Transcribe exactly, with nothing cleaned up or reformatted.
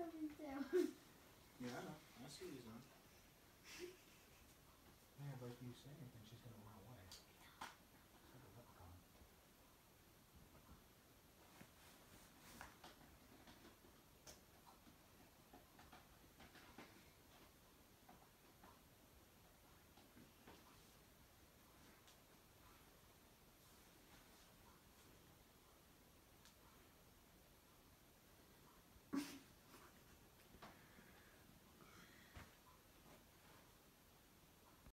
coming down. Yeah, I know. I see what he's on. Yeah, but if you say anything, she's gonna allow